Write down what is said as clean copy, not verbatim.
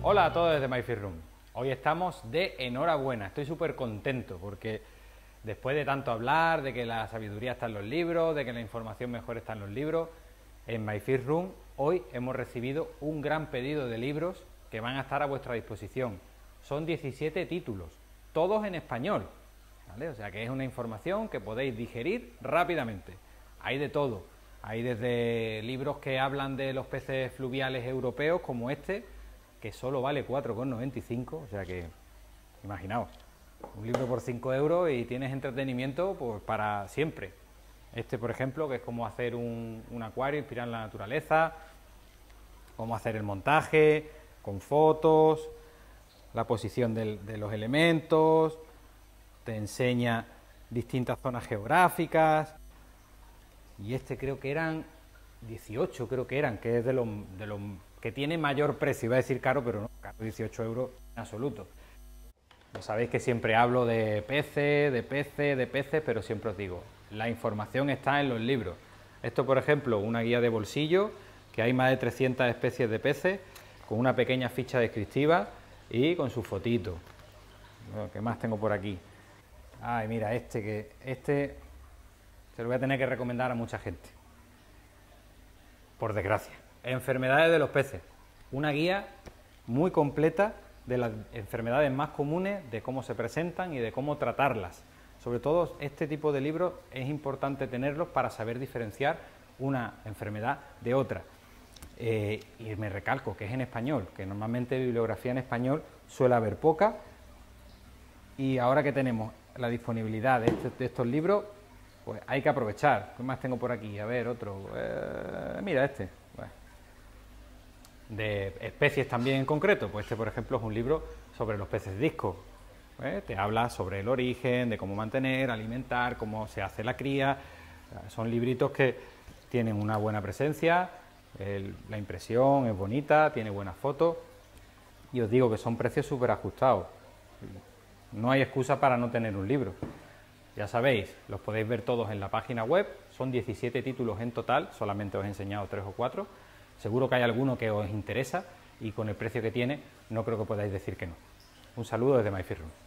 Hola a todos desde MyFitRoom. Hoy estamos de enhorabuena, estoy súper contento porque después de tanto hablar de que la sabiduría está en los libros, de que la información mejor está en los libros, en MyFitRoom hoy hemos recibido un gran pedido de libros que van a estar a vuestra disposición. Son 17 títulos, todos en español, ¿vale? O sea que es una información que podéis digerir rápidamente. Hay de todo, hay desde libros que hablan de los peces fluviales europeos como este, que solo vale 4,95, o sea que, imaginaos, un libro por 5 euros y tienes entretenimiento pues, para siempre. Este, por ejemplo, que es cómo hacer un acuario inspirado en la naturaleza, cómo hacer el montaje, con fotos, la posición de los elementos, te enseña distintas zonas geográficas, y este creo que eran 18, creo que eran, que es de los que tiene mayor precio, iba a decir caro, pero no, caro, 18 euros en absoluto. Ya sabéis que siempre hablo de peces, pero siempre os digo, la información está en los libros. Esto, por ejemplo, una guía de bolsillo, que hay más de 300 especies de peces, con una pequeña ficha descriptiva y con su fotito. ¿Qué más tengo por aquí? Ay, mira, este se lo voy a tener que recomendar a mucha gente, por desgracia. Enfermedades de los peces. Una guía muy completa de las enfermedades más comunes, de cómo se presentan y de cómo tratarlas. Sobre todo este tipo de libros es importante tenerlos para saber diferenciar una enfermedad de otra. Y me recalco que es en español, que normalmente bibliografía en español suele haber poca, y ahora que tenemos la disponibilidad de estos libros, pues hay que aprovechar. ¿Qué más tengo por aquí? A ver, otro. Mira este. Bueno. De especies también en concreto, pues este, por ejemplo, es un libro sobre los peces disco. Te habla sobre el origen, de cómo mantener, alimentar, cómo se hace la cría. Son libritos que tienen una buena presencia, la impresión es bonita, tiene buenas fotos, y os digo que son precios súper ajustados. No hay excusa para no tener un libro. Ya sabéis, los podéis ver todos en la página web, son 17 títulos en total, solamente os he enseñado 3 o 4, seguro que hay alguno que os interesa y con el precio que tiene no creo que podáis decir que no. Un saludo desde MyFitRoom.